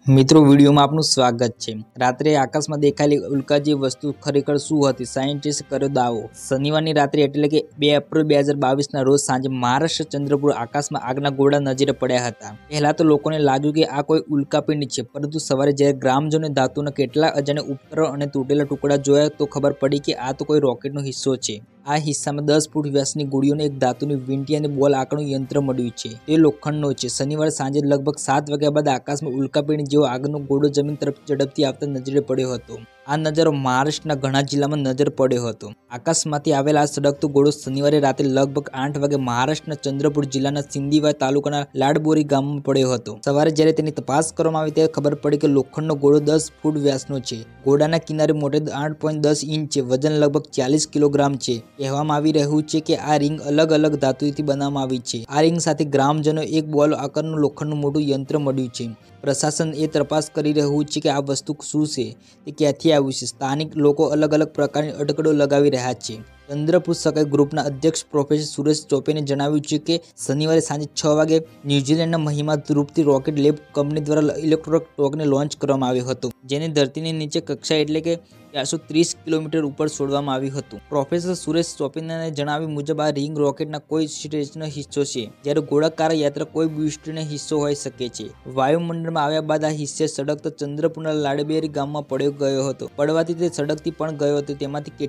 મિત્રો વિડીયોમાં આપનું સ્વાગત છે। રાત્રે આકાશમાં દેખાયેલી ઉલ્કા જેવી વસ્તુ ખરેખર શું હતી? સાયન્ટિસ્ટ કર્યો દાવો। શનિવારની રાત્રે એટલે કે 2 એપ્રિલ 2022ના રોજ સાંજે મહારાષ્ટ્ર ચંદ્રપુર આકાશમાં આગના ગોળા નજરે પડ્યા હતા। પહેલા તો લોકોને લાગ્યું કે આ કોઈ ઉલ્કાપિંડ છે, પરંતુ સવારે જ્યારે ગ્રામજનોએ ધાતુના કેટલાક અજાણ્યા ઉપકરણ અને તૂટેલા ટુકડા જોયા તો ખબર પડી કે આ તો કોઈ રોકેટનો હિસ્સો છે। આ હિસ્સામાં 10 ફૂટ વ્યાસની ગોળીઓને એક ધાતુની વીંટી અને બોલ આકારનું યંત્ર મળ્યું છે। તે લોખંડનો છે। શનિવારે સાંજે લગભગ 7 વાગ્યા બાદ આકાશમાં ઉલ્કાપિંડ જેવો આગનો ગોળો જમીન તરફ ઝડપથી આવતા નજરે પડ્યો હતો। આ નજારો મહારાષ્ટ્રના ઘણા જિલ્લામાં નજર પડ્યો હતો। આકાશમાંથી આવેલા આ સળગતો ગોળો શનિવારે રાત્રે લગભગ 8 વાગે મહારાષ્ટ્રના ચંદ્રપુર જિલ્લાના સિંદીવાય તાલુકાના લાડબોરી ગામમાં પડ્યો હતો। સવારે જ્યારે તેની તપાસ કરવામાં આવી ત્યારે ખબર પડી કે લોખંડનો ગોળો 10 ફૂટ વ્યાસનો છે। ગોળાના કિનારે મોટે 8.10 ઇંચ છે, વજન લગભગ 40 કિલોગ્રામ છે। કહેવામાં આવી રહ્યું છે કે આ રિંગ અલગ અલગ ધાતુથી બનાવવામાં આવી છે। આ રિંગ સાથે ગ્રામજનો એક બોલ આકારનું લોખંડનું મોટું યંત્ર મળ્યું છે। પ્રશાસન એ તપાસ કરી રહ્યું છે કે આ વસ્તુ શું છે, તે ક્યાંથી આવ્યું છે। સ્થાનિક લોકો અલગ અલગ પ્રકારની અટકળો લગાવી રહ્યા છે। ચંદ્રપુર સકાઈ ગ્રુપના અધ્યક્ષ પ્રોફેસર સુરેશ ચોપેને જણાવ્યું છે કે શનિવારે સાંજે 6 વાગે ન્યૂઝીલેન્ડના મહિમા ધ્રુપથી રોકેટ લેબ કંપની દ્વારા ઇલેક્ટ્રોનિક ટોકને લોન્ચ કરવામાં આવ્યો હતો, જેને ધરતીની નીચે કક્ષા એટલે કે 430 કિલોમીટર ઉપર છોડવામાં આવ્યું હતું। પ્રોફેસર સુરેશ ચોપેના જણાવ્યા મુજબ આ રિંગ રોકેટના કોઈ સ્ટેજનો હિસ્સો છે, જ્યારે ગોળાકાર યાત્રા કોઈ બૂસ્ટરનો હિસ્સો હોઈ શકે છે। વાયુમંડળમાં આવ્યા બાદ આ હિસ્સે સળગતા ચંદ્રપુરના લાડબેરી ગામમાં પડ્યો ગયો હતો। પડવાથી તે સળગતી પણ ગયો હતો। તેમાંથી